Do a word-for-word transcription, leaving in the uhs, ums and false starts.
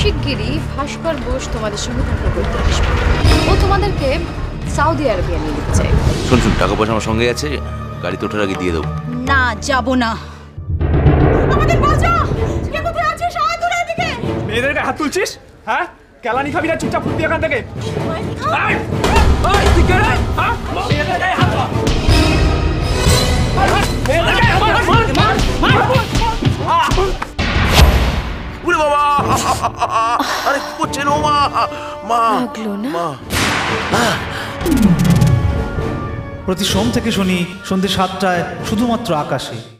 শিগগিরই ভাস্কর বোস তোমাদের সঙ্গে দেখা করতে আসবে। ও তোমাদেরকে সৌদি আরবিয়া নিয়ে যেতে চাই। শোন শোন, টাকা পয়সা আমার সঙ্গে আছে, গাড়িতে ওঠার আগে দিয়ে দেবো। না, যাব না। আমাদের বাঁচা! কে কোথায় আছিস? আয় তোরা এদিকে। মেয়েদের গায়ে হাত তুলছিস? হ্যাঁ, কেলানি খাবি না, চুপচাপ ফুটবি এখান থেকে। ওরে বাবা, আরে কি করছেন ও মা? মা লাগলো না? মা প্রতি সোম থেকে শনি সন্ধ্যে সাতটায় শুধুমাত্র আকাশে।